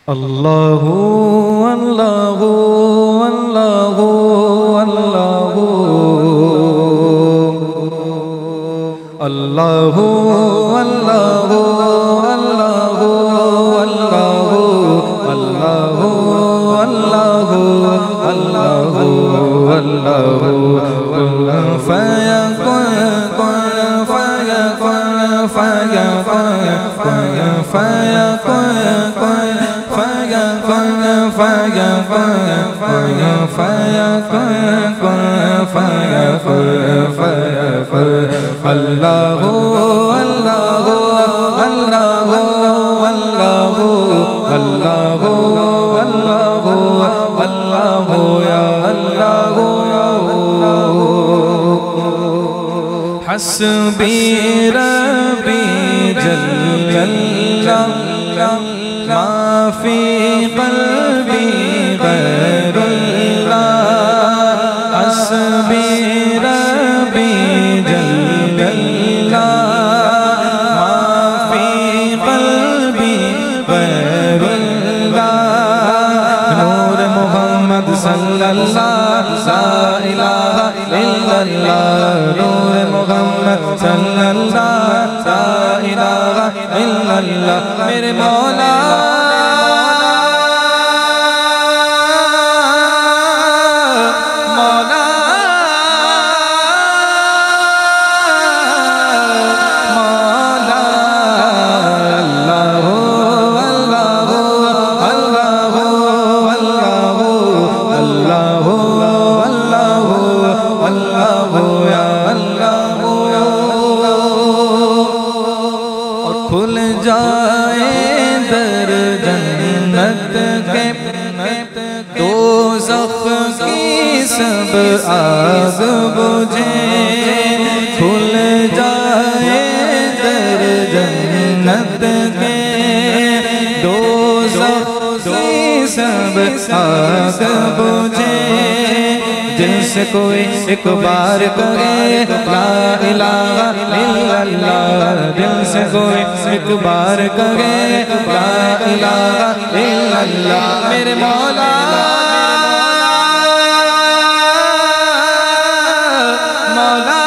اللہ اللہ اللہ اللہ اللہ اللہ اللہ اللہ اللہ اللہ اللہ اللہ فیکن اللہ اللہ اللہ اللہ اللہ اللہ اللہ یا اللہ حسبی ربی جل اللہ ما فی قلبی غیر اللہ حسبی ربی جل اللہ ما فی قلبی غیر اللہ نور محمد صلی اللہ لا الہ الا اللہ نور محمد صلی اللہ لا الہ الا اللہ میرے مولا کھل جائے در جنت کے دوزخ کی سب آگ بجھے کھل جائے در جنت کے دوزخ کی سب آگ بجھے دل سے کوئی ایک بار کہے لا الہ الا اللہ دل سے کوئی ایک بار کہے لا الہ الا اللہ میرے مولا مولا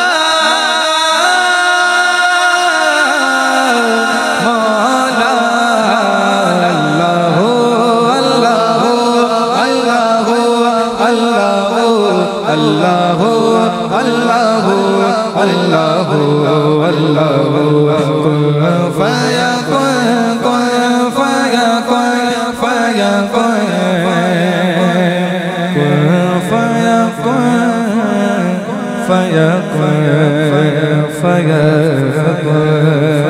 مولا اللہ اللہ اللہ اللہ اللہ اللہ اللہ اللہ کن فیکن کن فیکن فیکن کن فیکن فیکن